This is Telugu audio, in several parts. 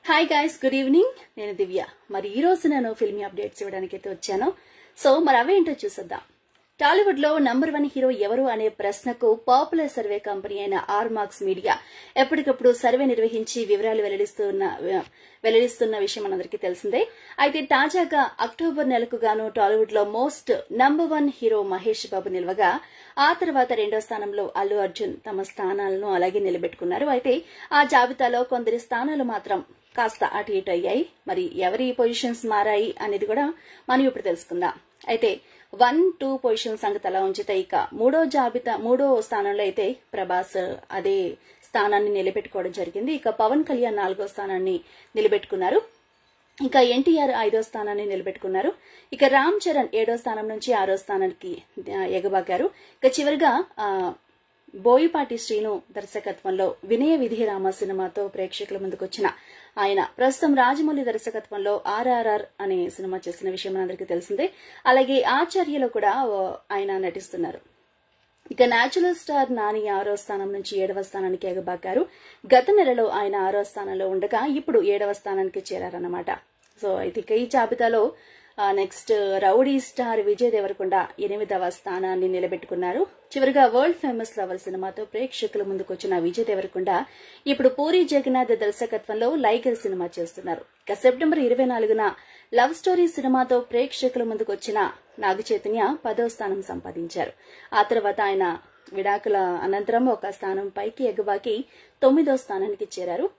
Hi guys, good evening. నేను దివ్య. మరి ఈ రోజు నేను ఫిల్మీ అప్డేట్స్ ఇవ్వడానికైతే వచ్చాను. సో మరి అవేంటో చూసేద్దాం. టాలీవుడ్ లో నంబర్ 1 హీరో ఎవరు అనే ప్రశ్నకు పాపులర్ సర్వే కంపెనీ అయిన ఆర్మార్క్స్ మీడియా ఎప్పటికప్పుడు సర్వే నిర్వహించి వివరాలు వెల్లడిస్తున్న విషయం మనందరికీ తెలిసిందే. అయితే తాజాగా అక్టోబర్ నెలకు గాను టాలీవుడ్ లో most number 1 hero Mahesh Babu నిలవగా ఆ తర్వాత రెండో స్థానంలో అల్లు అర్జున్ తమ స్థానాలను అలాగే నిలబెట్టుకున్నారు. అయితే ఆ జాబితాలో కొందరి స్థానాలు మాత్రం కాస్త అటు ఇటు అయ్యాయి. మరి ఎవరి పొజిషన్స్ మారాయి అనేది కూడా మనం ఇప్పుడు తెలుసుకుందాం. అయితే 1-2 పొజిషన్ సంగతి అలా ఉంచితే ఇక మూడో స్థానంలో అయితే ప్రభాస్ అదే స్థానాన్ని నిలబెట్టుకోవడం జరిగింది. ఇక పవన్ కళ్యాణ్ 4వ స్థానాన్ని నిలబెట్టుకున్నారు. ఇక ఎన్టీఆర్ 5వ స్థానాన్ని నిలబెట్టుకున్నారు. ఇక రామ్ చరణ్ 7వ స్థానం నుంచి 6వ స్థానానికి ఎగబాకారు. ఇక చివరిగా బోయపాటి శ్రీను దర్శకత్వంలో వినయ విధిరామ సినిమాతో ప్రేక్షకుల ముందుకొచ్చిన ఆయన ప్రస్తుతం రాజమౌళి దర్శకత్వంలో RRR అనే సినిమా చేసిన విషయం మనందరికీ తెలిసిందే. అలాగే ఆచార్యలో కూడా ఆయన నటిస్తున్నారు. ఇక నేచురల్ స్టార్ నాని 6వ స్థానం నుంచి 7వ స్థానానికి ఎగబాకారు. గత నెలలో ఆయన 6వ స్థానంలో ఉండగా ఇప్పుడు 7వ స్థానానికి చేరారన్నమాట. సో అయితే ఇక ఈ జాబితాలో next rowdy star Vijay Deverakonda 8వ స్థానాన్ని నిలబెట్టుకున్నారు. చివరిగా వరల్డ్ ఫేమస్ లవర్ సినిమాతో ప్రేక్షకుల ముందుకొచ్చిన విజయ్ దేవరకొండ ఇప్పుడు పూరి జగన్నాథ్ దర్శకత్వంలో లైగర్ సినిమా చేస్తున్నారు. ఇక సెప్టెంబర్ 24న లవ్ స్టోరీ సినిమాతో ప్రేక్షకుల ముందుకొచ్చిన నాగ చైతన్య 10వ స్థానం సంపాదించారు. ఆ తర్వాత ఆయన విడాకుల అనంతరం ఒక స్థానం పైకి ఎగబాకి 9వ స్థానానికి చేరారు.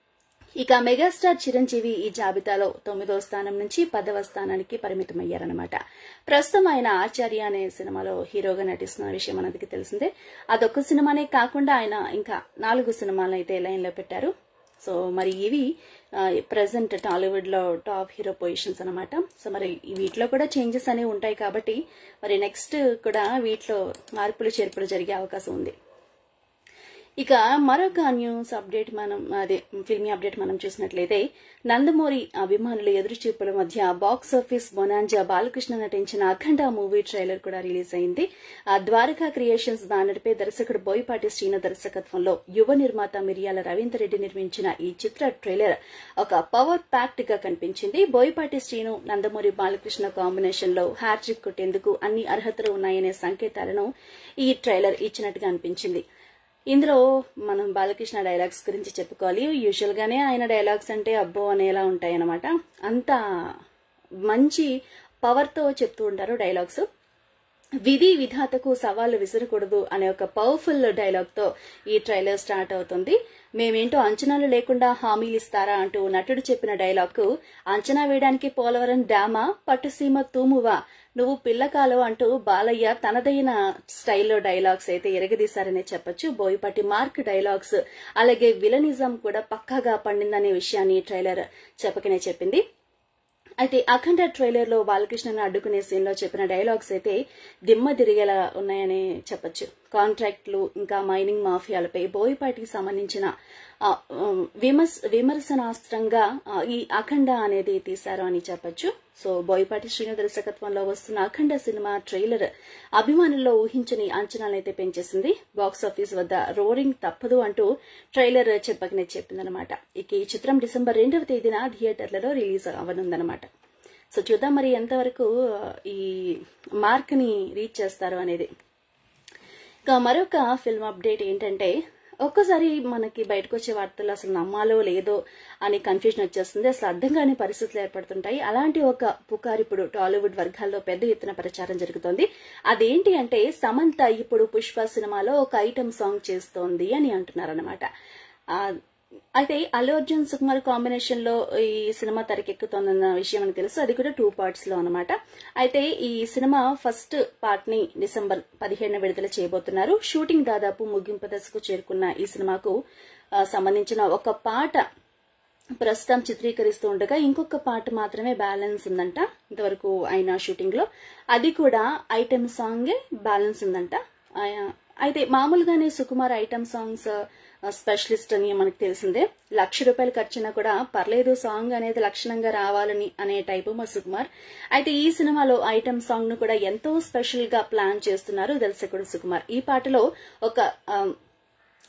ఇక మెగాస్టార్ చిరంజీవి ఈ జాబితాలో 9వ స్థానం నుంచి 10వ స్థానానికి పరిమితమయ్యారన్నమాట. ప్రస్తుతం ఆయన ఆచార్య అనే సినిమాలో హీరోగా నటిస్తున్న విషయం మనకి తెలిసిందే. అదొక్క సినిమానే కాకుండా ఆయన ఇంకా 4 సినిమాలను అయితే లైన్ లో పెట్టారు. సో మరి ఇవి ప్రెసెంట్ టాలీవుడ్ లో టాప్ హీరో పొజిషన్స్ అనమాట. సో మరి వీటిలో కూడా చేంజెస్ అనేవి ఉంటాయి కాబట్టి మరి నెక్స్ట్ కూడా వీటిలో మార్పులు చేర్పులు జరిగే అవకాశం ఉంది. ఇక మరొక న్యూస్ అప్డేట్ ఫిల్మీ అప్డేట్ మనం చూసినట్లయితే నందమూరి అభిమానుల ఎదురుచూపుల మధ్య బాక్స్ ఆఫీస్ బొనాంజా బాలకృష్ణ నటించిన అఖండ మూవీ ట్రైలర్ కూడా రిలీజ్ అయింది. ద్వారకా క్రియేషన్స్ బ్యానర్ పై దర్శకుడు బోయపాటి శ్రీను దర్శకత్వంలో యువ నిర్మాత మిరియాల రవీందర్ రెడ్డి నిర్మించిన ఈ చిత్ర ట్రైలర్ ఒక పవర్ ప్యాక్డ్ గా కనిపించింది. బోయపాటి శ్రీను నందమూరి బాలకృష్ణ కాంబినేషన్ లో హ్యాట్రిక్ కొట్టేందుకు అన్ని అర్హతలు ఉన్నాయనే సంకేతాలను ఈ ట్రైలర్ ఇచ్చినట్టుగా అనిపించింది. ఇందులో మనం బాలకృష్ణ డైలాగ్స్ గురించి చెప్పుకోవాలి. యూజువల్ గానే ఆయన డైలాగ్స్ అంటే అబ్బో అనేలా ఉంటాయన్నమాట. అంత మంచి పవర్ తో చెప్తూ ఉంటారు డైలాగ్స్. విధి విధాతకు సవాళ్లు విసరకూడదు అనే ఒక పవర్ఫుల్ డైలాగ్ తో ఈ ట్రైలర్ స్టార్ట్ అవుతుంది. మేమేంటో అంచనాలు లేకుండా హామీలు ఇస్తారా అంటూ నటుడు చెప్పిన డైలాగ్ కు అంచనా వేయడానికి పోలవరం డ్యామా పట్టుసీమ తూమువా నువ్వు పిల్లకాలు అంటూ బాలయ్య తనదైన స్టైల్లో డైలాగ్స్ అయితే ఎరగదీశారనే చెప్పొచ్చు. బోయపాటి మార్క్ డైలాగ్స్ అలాగే విలనిజం కూడా పక్కాగా పండిందనే విషయాన్ని ట్రైలర్ చెప్పకనే చెప్పింది. అయితే అఖండ ట్రైలర్ లో బాలకృష్ణను అడ్డుకునే సీన్ లో చెప్పిన డైలాగ్స్ అయితే దిమ్మ తిరిగేలా ఉన్నాయని చెప్పొచ్చు. కాంట్రాక్టులు ఇంకా మైనింగ్ మాఫియాలపై బోయపాటికి సంబంధించిన విమర్శనాస్త్రంగా ఈ అఖండ అనేది తీశారు అని చెప్పొచ్చు. సో బోయపాటి శ్రీను దర్శకత్వంలో వస్తున్న అఖండ సినిమా ట్రైలర్ అభిమానుల్లో ఊహించని అంచనాలైతే పెంచేసింది. బాక్సాఫీస్ వద్ద రోరింగ్ తప్పదు అంటూ ట్రైలర్ చెప్పకనే చెప్పిందనమాట. ఇక ఈ చిత్రం డిసెంబర్ 2వ తేదీన థియేటర్లలో రిలీజ్ అవ్వనుందనమాట. సో చూద్దాం మరి ఎంతవరకు ఈ మార్క్ ని రీచ్ చేస్తారు అనేది. ఇక మరొక ఫిల్మ్ అప్డేట్ ఏంటంటే ఒక్కసారి మనకి బయటకు వచ్చే వార్తలు అసలు నమ్మాలో లేదో అని కన్ఫ్యూజన్ వచ్చేస్తుంది. అసలు అర్థం కాని పరిస్థితులు ఏర్పడుతుంటాయి. అలాంటి ఒక పుకారు ఇప్పుడు టాలీవుడ్ వర్గాల్లో పెద్ద ఎత్తున ప్రచారం జరుగుతోంది. అదేంటి అంటే సమంత ఇప్పుడు పుష్ప సినిమాలో ఒక ఐటమ్ సాంగ్ చేస్తోంది అని అంటున్నారన్నమాట. అయితే అల్లు అర్జున్ సుకుమార్ కాంబినేషన్ లో ఈ సినిమా తెరకెక్కుతోందన్న విషయం మనకు తెలుసు. అది కూడా 2 పార్ట్స్ లో అనమాట. అయితే ఈ సినిమా ఫస్ట్ పార్ట్ ని డిసెంబర్ 15న విడుదల చేయబోతున్నారు. షూటింగ్ దాదాపు ముగింపు దశకు చేరుకున్న ఈ సినిమాకు సంబంధించిన ఒక పాట ప్రస్తుతం చిత్రీకరిస్తూ ఉండగా ఇంకొక పాట మాత్రమే బ్యాలెన్స్ ఉందంట ఇంతవరకు అయిన షూటింగ్ లో. అది కూడా ఐటమ్ సాంగే బ్యాలెన్స్ ఉందంట. అయితే మామూలుగానే సుకుమార్ ఐటమ్ సాంగ్స్ స్పెషలిస్ట్ అని మనకు తెలిసిందే. ₹1,00,000 ఖర్చునా కూడా పర్లేదు సాంగ్ అనేది లక్షణంగా రావాలని అనే టైపు మా సుకుమార్. అయితే ఈ సినిమాలో ఐటమ్ సాంగ్ ను కూడా ఎంతో స్పెషల్ గా ప్లాన్ చేస్తున్నారు దర్శకుడు సుకుమార్. ఈ పాటలో ఒక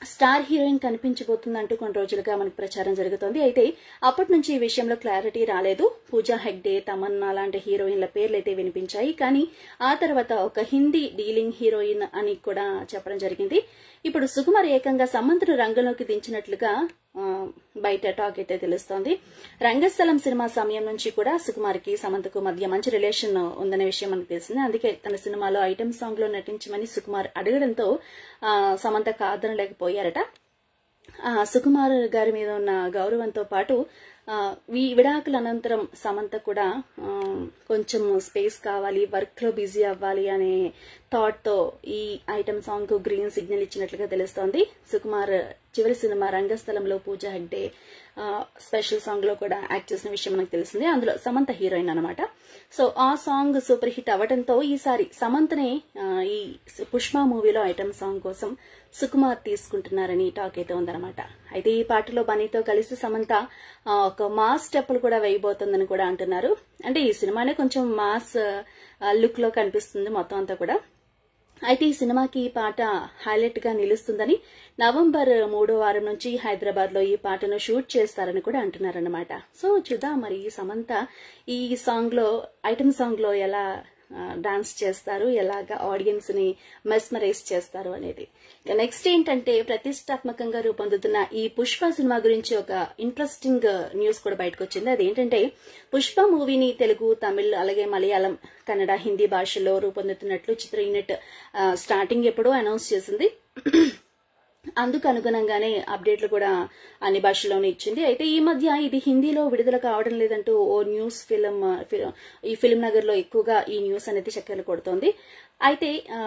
స్టార్ హీరోయిన్ కనిపించబోతుందంటూ కొన్ని రోజులుగా మనకు ప్రచారం జరుగుతోంది. అయితే అప్పటి నుంచి ఈ విషయంలో క్లారిటీ రాలేదు. పూజా హెగ్డే, తమన్నా లాంటి హీరోయిన్ల పేర్లు అయితే వినిపించాయి. కానీ ఆ తర్వాత ఒక హిందీ డీలింగ్ హీరోయిన్ అని కూడా చెప్పడం జరిగింది. ఇప్పుడు సుకుమార్ ఏకంగా సమంతను రంగంలోకి దించినట్లుగా బయట టాక్ అయితే తెలుస్తోంది. రంగస్థలం సినిమా సమయం నుంచి కూడా సుకుమార్ కి సమంతకు మధ్య మంచి రిలేషన్ ఉందనే విషయం మనకు తెలిసింది. అందుకే తన సినిమాలో ఐటమ్ సాంగ్ లో నటించమని సుకుమార్ అడగడంతో సమంత కాదనలేకపోయారట. సుకుమార్ గారి మీద ఉన్న గౌరవంతో పాటు విడాకుల అనంతరం సమంత కూడా కొంచెం స్పేస్ కావాలి, వర్క్ లో బిజీ అవ్వాలి అనే థాట్ తో ఈ ఐటమ్ సాంగ్ కు గ్రీన్ సిగ్నల్ ఇచ్చినట్లుగా తెలుస్తోంది. సుకుమార్ చివరి సినిమా రంగస్థలంలో పూజా హెగ్డే స్పెషల్ సాంగ్ లో కూడా యాక్ట్ చేసిన విషయం మనకు తెలిసింది. అందులో సమంత హీరోయిన్ అనమాట. సో ఆ సాంగ్ సూపర్ హిట్ అవ్వడంతో ఈసారి సమంతనే ఈ పుష్ప మూవీలో ఐటమ్ సాంగ్ కోసం సుకుమార్ తీసుకుంటున్నారని టాక్ అయితే ఉందన్నమాట. అయితే ఈ పాటలో బన్నీతో కలిసి సమంత ఒక మాస్ స్టెప్పులు కూడా వేయబోతుందని కూడా అంటున్నారు. అంటే ఈ సినిమానే కొంచెం మాస్ లుక్ లో కనిపిస్తుంది మొత్తం అంతా కూడా. అయితే ఈ సినిమాకి ఈ పాట హైలైట్ గా నిలుస్తుందని నవంబర్ 3వ వారం నుంచి హైదరాబాద్ లో ఈ పాటను షూట్ చేస్తారని కూడా అంటున్నారన్నమాట. సో చూద్దాం మరి సమంత ఈ సాంగ్ లో ఐటమ్ సాంగ్ లో ఎలా డాన్స్ చేస్తారు, ఎలాగా ఆడియన్స్ ని మెస్మరైజ్ చేస్తారు అనేది. నెక్స్ట్ ఏంటంటే ప్రతిష్టాత్మకంగా రూపొందుతున్న ఈ పుష్ప సినిమా గురించి ఒక ఇంట్రెస్టింగ్ న్యూస్ కూడా బయటకు వచ్చింది. అదేంటంటే పుష్ప మూవీని తెలుగు, తమిళ్, అలాగే మలయాళం, కన్నడ, హిందీ భాషల్లో రూపొందుతున్నట్లు చిత్ర యూనిట్ స్టార్టింగ్ ఎప్పుడో అనౌన్స్ చేసింది. అందుకు అనుగుణంగానే అప్డేట్లు కూడా అన్ని భాషల్లోనే ఇచ్చింది. అయితే ఈ మధ్య ఇది హిందీలో విడుదల కావడం లేదంటూ ఓ న్యూస్ ఈ ఫిల్మ్ నగర్ లో ఎక్కువగా ఈ న్యూస్ అనేది చక్కర్లు కొడుతోంది. అయితే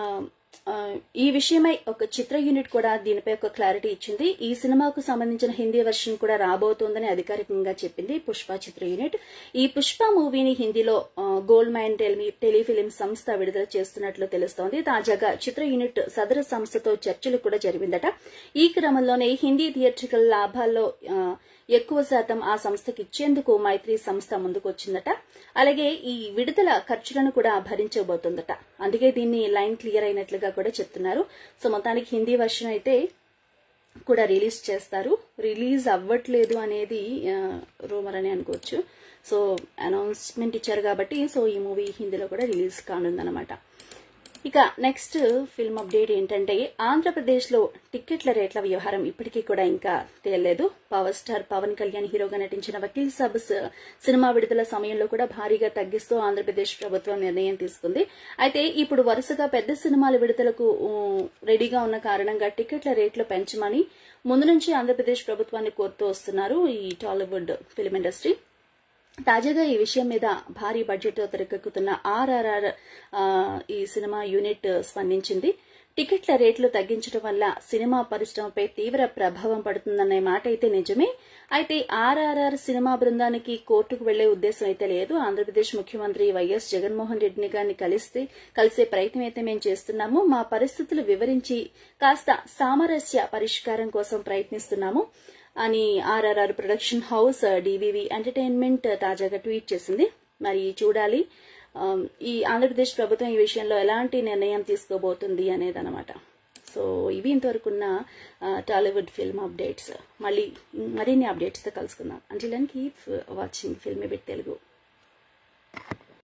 ఈ విషయమై ఒక చిత్ర యూనిట్ కూడా దీనిపై ఒక క్లారిటీ ఇచ్చింది. ఈ సినిమాకు సంబంధించిన హిందీ వెర్షన్ కూడా రాబోతోందని అధికారికంగా చెప్పింది పుష్ప చిత్ర యూనిట్. ఈ పుష్ప మూవీని హిందీలో గోల్డ్ మైన్ టెలిఫిలిం సంస్థ విడుదల చేస్తున్నట్లు తెలుస్తోంది. తాజాగా చిత్ర యూనిట్ సదరు సంస్థతో చర్చలు కూడా జరిగిందట. ఈ క్రమంలోనే హిందీ థియేట్రికల్ లాభాల్లో ఎక్కువ శాతం ఆ సంస్థకి ఇచ్చేందుకు మైత్రి సంస్థ ముందుకు వచ్చిందట. అలాగే ఈ విడుదల ఖర్చులను కూడా భరించబోతుందట. అందుకే దీన్ని లైన్ క్లియర్ అయినట్లుగా కూడా చెప్తున్నారు. సో మొత్తానికి హిందీ వర్షన్ అయితే కూడా రిలీజ్ చేస్తారు. రిలీజ్ అవ్వట్లేదు అనేది రూమర్ అని అనుకోవచ్చు. సో అనౌన్స్మెంట్ ఇచ్చారు కాబట్టి సో ఈ మూవీ హిందీలో కూడా రిలీజ్ కానుందన్నమాట. ఇక నెక్స్ట్ ఫిల్మ్ అప్డేట్ ఏంటంటే ఆంధ్రప్రదేశ్ లో టికెట్ల రేట్ల వ్యవహారం ఇప్పటికీ కూడా ఇంకా తేలలేదు. పవర్ స్టార్ పవన్ కళ్యాణ్ హీరోగా నటించిన వకీల్ సాబ్ సినిమా విడుదల సమయంలో కూడా భారీగా తగ్గిస్తూ ఆంధ్రప్రదేశ్ ప్రభుత్వం నిర్ణయం తీసుకుంది. అయితే ఇప్పుడు వరుసగా పెద్ద సినిమాల విడుదలకు రెడీగా ఉన్న కారణంగా టికెట్ల రేట్లు పెంచమని ముందు నుంచి ఆంధ్రప్రదేశ్ ప్రభుత్వాన్ని కోరుతూ వస్తున్నారు ఈ టాలీవుడ్ ఫిల్మ్ ఇండస్ట్రీ. తాజాగా ఈ విషయం మీద భారీ బడ్జెట్ తో తెరకెక్కుతున్న RRR ఈ సినిమా యూనిట్ స్పందించింది. టికెట్ల రేట్లు తగ్గించడం వల్ల సినిమా పరిశ్రమపై తీవ్ర ప్రభావం పడుతుందనే మాట అయితే నిజమే. అయితే RRR సినిమా బృందానికి కోర్టుకు వెళ్లే ఉద్దేశం అయితే లేదు. ఆంధ్రప్రదేశ్ ముఖ్యమంత్రి వైఎస్ జగన్మోహన్ రెడ్డిని గారిని కలిసే ప్రయత్నం అయితే మేము చేస్తున్నాము. మా పరిస్థితులు వివరించి కాస్త సామరస్య పరిష్కారం కోసం ప్రయత్నిస్తున్నాము అని RRR production house DVV entertainment తాజాగా ట్వీట్ చేసింది. మరి చూడాలి ఈ ఆంధ్రప్రదేశ్ ప్రభుత్వం ఈ విషయంలో ఎలాంటి నిర్ణయం తీసుకోబోతుంది అనేదన్నమాట. సో ఇవి ఇంతవరకున్న టాలీవుడ్ ఫిల్మ్ అప్డేట్స్. మళ్ళీ మరిన్ని అప్డేట్స్ తో కలుసుకుందాం. Until then keep watching Filmibeat Telugu.